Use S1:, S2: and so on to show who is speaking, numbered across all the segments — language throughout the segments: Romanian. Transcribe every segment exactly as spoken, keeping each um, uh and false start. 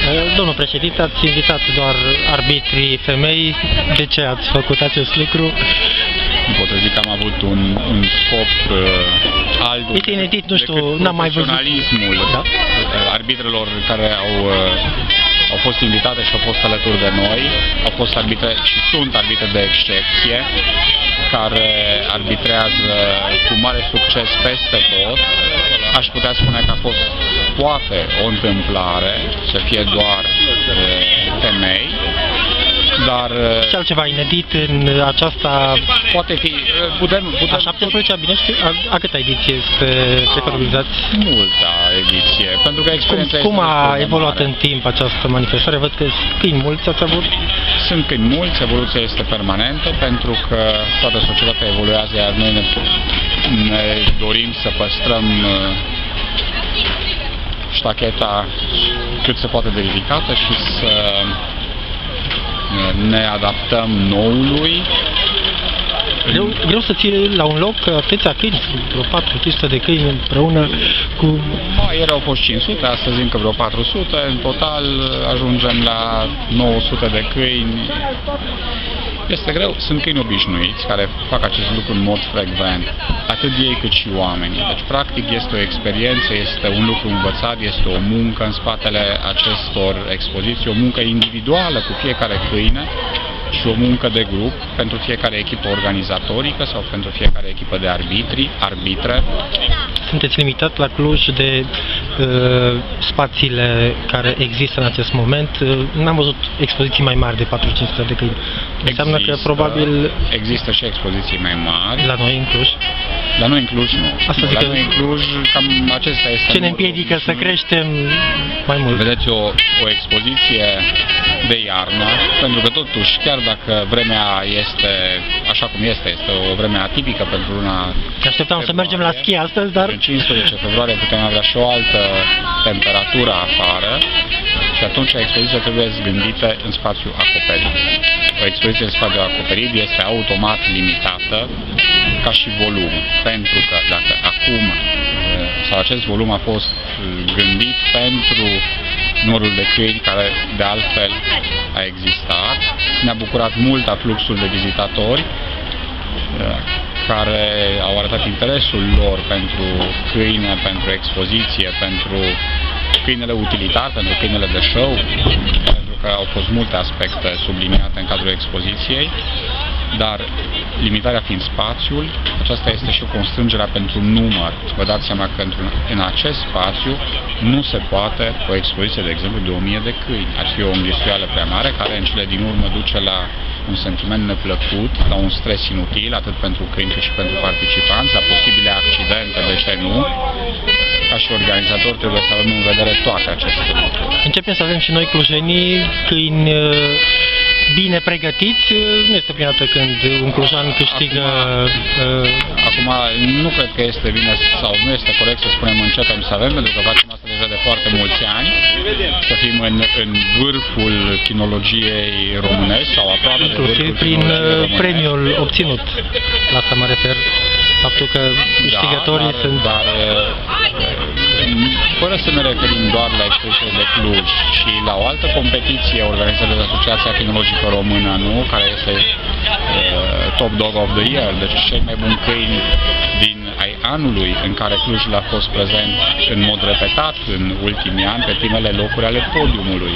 S1: Domnul președinte, ați invitat doar arbitrii femei. De ce ați făcut acest lucru?
S2: Nu pot să zic că am avut un, un scop uh, alt
S1: este inedit, nu știu, n-am mai văzut.
S2: Profesionalismul da? arbitrelor care au, uh, au fost invitate și au fost alături de noi. Au fost arbitre și sunt arbitre de excepție care arbitrează cu mare succes peste tot. Aș putea spune că a fost poate o întâmplare să fie doar uh, femei, dar
S1: și altceva inedit în aceasta
S2: poate fi putem, putem
S1: a șaptesprezecea, bine știu, a, a câta ediție este preconizați?
S2: Multă ediție, pentru că experiența
S1: cum, cum a evoluat
S2: mare.
S1: în timp această manifestare? Văd că câini mulți ați avut?
S2: Sunt câini mulți, evoluția este permanentă, pentru că toată societatea evoluează, iar noi ne, ne dorim să păstrăm ștacheta cât se poate de ridicată și să ne adaptăm noului.
S1: Greu, greu să ții la un loc atâția câini, vreo patru sute de câini împreună cu...
S2: Ba, ieri au fost cinci sute, astăzi încă vreo patru sute, în total ajungem la nouă sute de câini. Este greu, sunt câini obișnuiți care fac acest lucru în mod frecvent, atât ei cât și oamenii. Deci, practic, este o experiență, este un lucru învățat, este o muncă în spatele acestor expoziții, o muncă individuală cu fiecare câine și o muncă de grup pentru fiecare echipă organizatorică sau pentru fiecare echipă de arbitri, arbitre.
S1: Sunteți limitat la Cluj de uh, spațiile care există în acest moment. Uh, N-am văzut expoziții mai mari de patru cinci sute de câini. Înseamnă
S2: există,
S1: că probabil...
S2: Există și expoziții mai mari.
S1: La noi în Cluj?
S2: La noi în Cluj nu.
S1: Asta
S2: nu
S1: zic
S2: la
S1: că...
S2: noi în Cluj cam acesta este...
S1: Ce ne împiedică să creștem mai mult?
S2: Vedeți o, o expoziție de iarnă, pentru că totuși, chiar dacă vremea este așa cum este, este o vreme atipică pentru luna...
S1: Așteptam să mergem la schi astăzi, dar...
S2: În cincisprezece februarie putem avea și o altă temperatură afară și atunci expoziția trebuie gândită în spațiu acoperit. O expoziție în spațiu acoperit este automat limitată ca și volum, pentru că dacă acum sau acest volum a fost gândit pentru numărul de câini care de altfel a existat, ne-a bucurat mult afluxul de vizitatori care au arătat interesul lor pentru câine, pentru expoziție, pentru câinele utilitar, pentru câinele de show, pentru că au fost multe aspecte subliniate în cadrul expoziției, dar limitarea fiind spațiul, aceasta este și o constrângere pentru număr. Vă dați seama că în acest spațiu nu se poate o expoziție, de exemplu, de o mie de câini. Ar fi o înghesuială prea mare, care în cele din urmă duce la un sentiment neplăcut, la un stres inutil, atât pentru câini cât și pentru participanți, la posibile accidente, de ce nu. Ca și organizator trebuie să avem în vedere toate aceste lucruri.
S1: Începem să avem și noi clujenii câini bine pregătiți. Nu este prima dată când un clujan câștigă...
S2: Acum, acum nu cred că este bine sau nu este corect să spunem începem să avem, pentru că facem asta deja de foarte mulți ani, să fim în, în vârful kinologiei românești sau aproape de vârful
S1: prin premiul obținut. La asta mă refer. Faptul că câștigătorii
S2: da, dar,
S1: sunt...
S2: Dar, fără să ne referim doar la expoziția de Cluj și la o altă competiție organizată de Asociația Kinologică Română, nu? Care este uh, Top Dog of the Year, deci cei mai buni câini din ai anului, în care Clujul a fost prezent în mod repetat în ultimii ani pe primele locuri ale podiumului.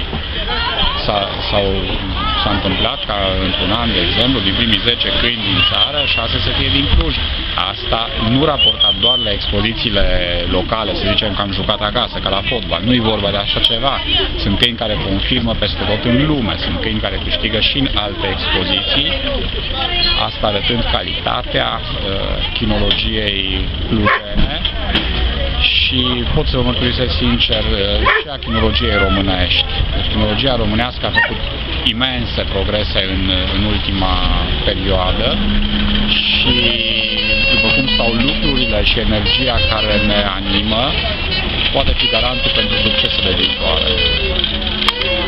S2: S-a întâmplat ca într-un an, de exemplu, din primii zece câini din țară, șase să fie din Cluj. Asta nu raportat doar la expozițiile locale, să zicem că am jucat acasă, ca la fotbal. Nu e vorba de așa ceva. Sunt câini care confirmă peste tot în lume, sunt câini care câștigă și în alte expoziții, asta arătând calitatea uh, kinologiei clujene. Și pot să vă mărturisesc sincer și a kinologiei românești. Deci kinologia românească a făcut imense progrese în, în ultima perioadă și după cum stau lucrurile și energia care ne animă, poate fi garantul pentru succesele viitoare.